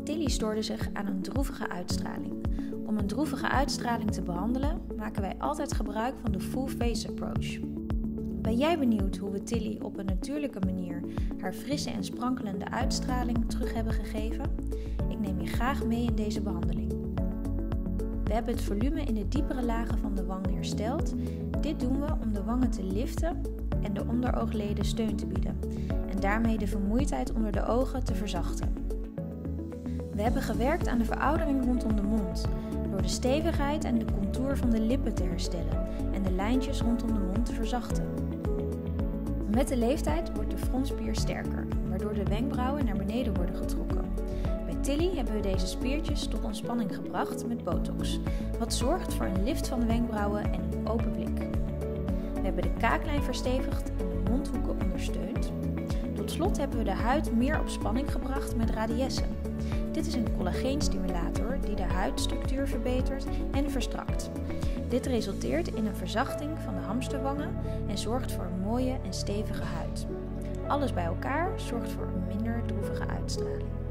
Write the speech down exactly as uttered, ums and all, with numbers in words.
Tilly stoorde zich aan een droevige uitstraling. Om een droevige uitstraling te behandelen, maken wij altijd gebruik van de full face approach. Ben jij benieuwd hoe we Tilly op een natuurlijke manier haar frisse en sprankelende uitstraling terug hebben gegeven? Ik neem je graag mee in deze behandeling. We hebben het volume in de diepere lagen van de wang hersteld. Dit doen we om de wangen te liften en de onderoogleden steun te bieden en daarmee de vermoeidheid onder de ogen te verzachten. We hebben gewerkt aan de veroudering rondom de mond, door de stevigheid en de contour van de lippen te herstellen en de lijntjes rondom de mond te verzachten. Met de leeftijd wordt de frontspier sterker, waardoor de wenkbrauwen naar beneden worden getrokken. Bij Tilly hebben we deze spiertjes tot ontspanning gebracht met botox, wat zorgt voor een lift van de wenkbrauwen en een open blik. We hebben de kaaklijn verstevigd en de mondhoeken ondersteund. Tot slot hebben we de huid meer op spanning gebracht met Radiesse. Dit is een collageenstimulator die de huidstructuur verbetert en verstrakt. Dit resulteert in een verzachting van de hamsterwangen en zorgt voor een mooie en stevige huid. Alles bij elkaar zorgt voor een minder droevige uitstraling.